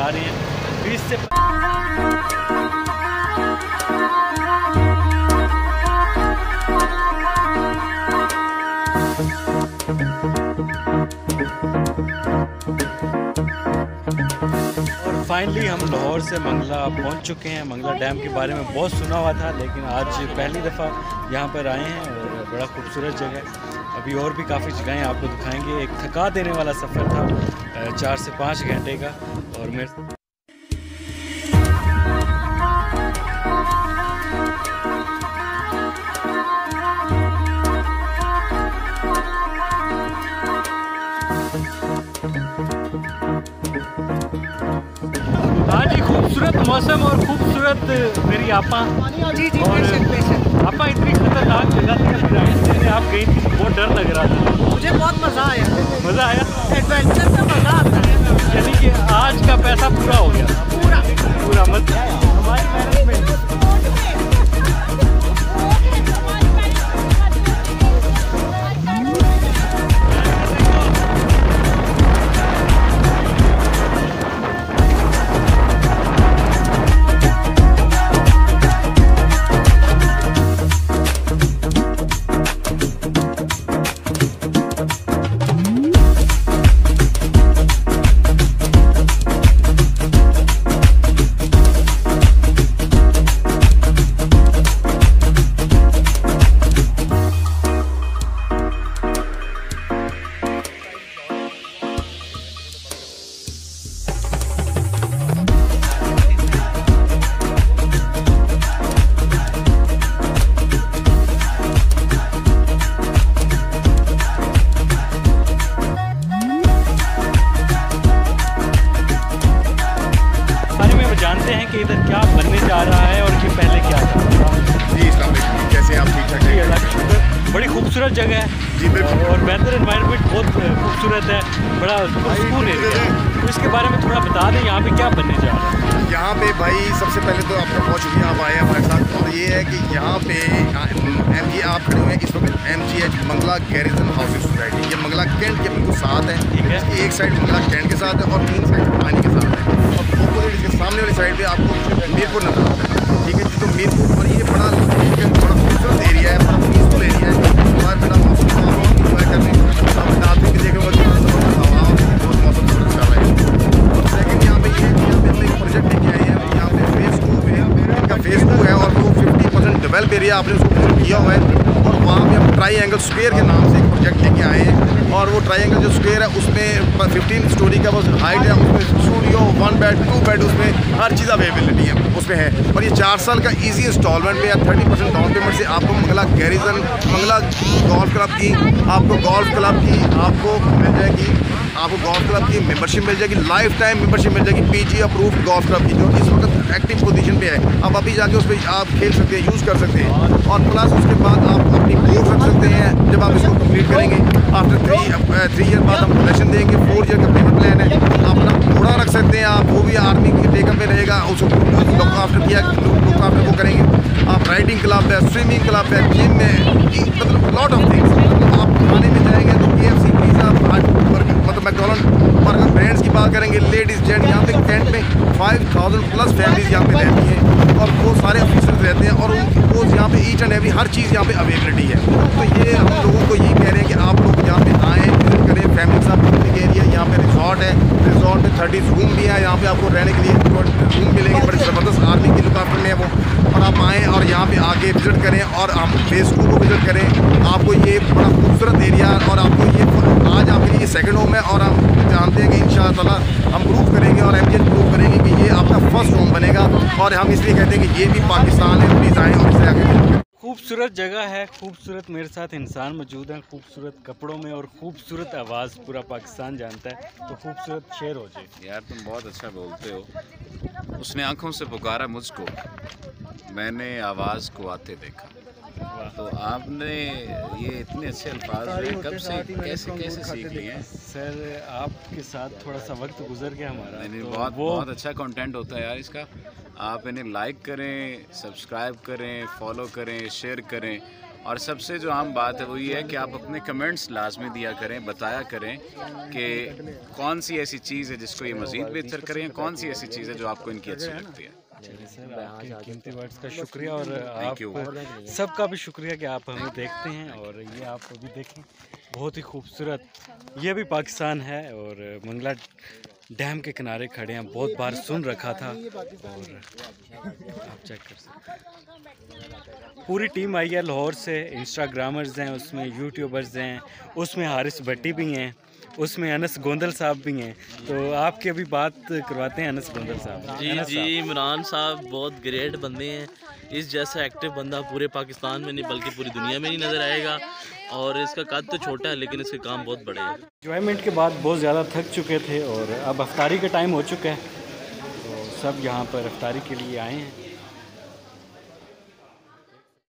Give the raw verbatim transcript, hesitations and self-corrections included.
जा रहे हैं बीस से और फाइनली हम लाहौर से मंगला पहुंच चुके हैं। मंगला डैम के बारे में बहुत सुना हुआ था, लेकिन आज पहली दफ़ा यहाँ पर आए हैं और बड़ा खूबसूरत जगह है। अभी और भी काफ़ी जगहें आपको दिखाएंगे। एक थका देने वाला सफ़र था, चार से पाँच घंटे का। और मेरे आज ही खूबसूरत मौसम और खूबसूरत मेरी आपा जी जी और आपा इतनी खतरनाक जगह थी राइड आप गई थी, बहुत डर लग रहा था। मुझे बहुत मज़ा आया। मज़ा आया, एडवेंचर में मज़ा आता है। यानी कि आज का पैसा पूरा हो गया, पूरा पूरा मत हमारी मैनेजमेंट। जानते हैं कि इधर क्या बनने जा रहा है और ये पहले क्या था। जी अस्सलाम वालेकुम, कैसे आप? ठीक ठाक जी अल्लाह का शुक्र। बड़ी खूबसूरत जगह है जी बिल्कुल। और वेदर एनवायरनमेंट बहुत खूबसूरत है, बड़ा सुकून एरिया है। तो इसके बारे में थोड़ा बता दें, यहाँ पे क्या बनने जा रहा है। यहाँ पे भाई सबसे पहले तो आपका बहुत शुक्रिया, आप आए हमारे साथ। और ये है कि यहाँ पे एम जी आप खड़े हुए हैं इस वक्त M G H Mangla garrison housing society. ये मंगला कैंट के बिल्कुल साथ है। ठीक है, एक साइड मंगला कैंट के साथ है और तीन साइड पानी के साथ है। और अपोजिट इसके सामने वाली साइड पे आपको मीरपुर नजर आता है। ठीक है जी, तो मीरपुर और ये बड़ा बड़ा खूबसूरत एरिया है, बड़ा पीसफुल एरिया है। हमारे बड़ा मौसम इंजॉय करने आपने भी देखा होगा हवा बहुत मौसम चल रहा है। और सेकंड यहाँ पे ये यहाँ पे हम एक प्रोजेक्ट लेके आए हैं। यहाँ पे फेज टू पे का फेज टू है और वो फिफ्टी परसेंट डेवलप एरिया आपने उसको विजिट किया हुआ है। और वहाँ पे हम ट्राई एंगल स्क्वेयर के नाम से एक प्रोजेक्ट लेके आए हैं। और वो ट्राई एंगल जो स्क्वेयर है उसमें फिफ्टीन स्टोरी का वो हाइट है, उसमें studio one bed two bed उसमें हर चीज़ अवेलेबिलिटी है उसमें है। और ये चार साल का इजी इंस्टॉलमेंट पे या थर्टी परसेंट डाउन पेमेंट से आपको Mangla garrison Mangla golf club की आपको गोल्फ क्लब की आपको मिल जाएगी आपको गोल्फ क्लब की मेंबरशिप मिल जाएगी, लाइफ टाइम मेंबरशिप मिल जाएगी पीजी अप्रूव्ड गोल्फ क्लब की, जो इस वक्त एक्टिव पोजीशन पे है। अब अभी जाके उस पर आप खेल सकते हैं, यूज़ कर सकते हैं। और प्लस उसके बाद आप अपनी बोर्ड रख सकते हैं जब आप इसको कंप्लीट करेंगे। आफ्टर थ्री थ्री ईयर बाद हम पोजेशन देंगे, फोर ईयर का पेमेंट प्लान है। अपना घोड़ा रख सकते हैं आप, वो भी आर्मी के टेकअप में रहेगा, उसको लुक आफ्टर किया लुक आफ्टर वो करेंगे आप। राइडिंग क्लब है, स्विमिंग क्लब है, जिम में, मतलब लॉट ऑफ थिंग्स। आप खाने में जाएंगे तो के एफ सी पिज़्ज़ा मतलब मैकडॉनल्ड बर्गर ब्रांड्स की बात करेंगे, लेडीज़ जेंट यहाँ पे कैंट में फाइव थाउजेंड प्लस फैमिलीज यहाँ पे रहती हैं और वो सारे ऑफिसर्स रहते हैं और वो यहाँ पे ईच एंड एवरी हर चीज़ यहाँ पे अवेलेबिलिटी है। तो ये हम लोगों को ये कह रहे हैं कि आप लोग यहाँ पे आएँ, विजिट करें, फैमिली के साथ पिकनिक एरिया। यहाँ पे रिजॉर्ट है, रिजॉर्ट में थर्टी रूम भी है। यहाँ पे आपको रहने के लिए रूम मिलेंगे, बड़े ज़बरदस्त आर्मी की लुक आफ्टर में है वो। और आप आएँ और यहाँ पे आके विजिट करें और हम फेज़ टू को विजिट करें। आपको ये बड़ा खूबसूरत एरिया और आपको ये आज आपके लिए सेकंड होम है और हम जानते हैं कि इंशाअल्लाह ताला हम प्रूव करेंगे और एम जी एच प्रूव करेंगे कि ये आपका फर्स्ट होम बनेगा। और हम इसलिए कहते हैं कि ये भी पाकिस्तान है, प्लीज़ आएँ और इसे आगे। खूबसूरत जगह है, खूबसूरत मेरे साथ इंसान मौजूद हैं, खूबसूरत कपड़ों में और खूबसूरत आवाज़ पूरा पाकिस्तान जानता है। तो खूबसूरत शेर हो जाए। यार तुम बहुत अच्छा बोलते हो। उसने आंखों से पुकारा मुझको, मैंने आवाज़ को आते देखा। तो आपने ये इतने अच्छे अल्फाज कब से कैसे कैसे सीख लिए हैं? सर आपके साथ थोड़ा सा वक्त गुजर गया हमारा। नहीं तो बहुत वो बहुत अच्छा कंटेंट होता है यार इसका। आप इन्हें लाइक करें, सब्सक्राइब करें, फॉलो करें, शेयर करें और सबसे जो आम बात है वो ये है कि आप अपने कमेंट्स लाजमी दिया करें, बताया करें कि कौन सी ऐसी चीज़ है जिसको ये मज़ीद बेहतर करें, कौन सी ऐसी चीज़ है जो आपको इनकी अच्छी लगती है। चलिए सर, आपके कीमती वर्ड्स का शुक्रिया और आप सबका भी शुक्रिया कि आप हमें देखते हैं। और ये आप अभी देखें, बहुत ही खूबसूरत, ये भी पाकिस्तान है और मंगला डैम के किनारे खड़े हैं। बहुत बार सुन रखा था और आप चेक कर सकते हैं, पूरी टीम आई है लाहौर से। इंस्टाग्रामर्स हैं उसमें, यूट्यूबर्स हैं उसमें, हारिस भट्टी भी हैं उसमें, अनस गोंदल साहब भी हैं। तो आपकी अभी बात करवाते हैं अनस गोंदल साहब। जी जी, इमरान साहब बहुत ग्रेट बंदे हैं। इस जैसा एक्टिव बंदा पूरे पाकिस्तान में नहीं बल्कि पूरी दुनिया में नहीं नज़र आएगा। और इसका कद तो छोटा है लेकिन इसके काम बहुत बड़े हैं। एंजॉयमेंट के बाद बहुत ज़्यादा थक चुके थे और अब अफ्तारी का टाइम हो चुका है, तो सब यहाँ पर अफ्तारी के लिए आए हैं।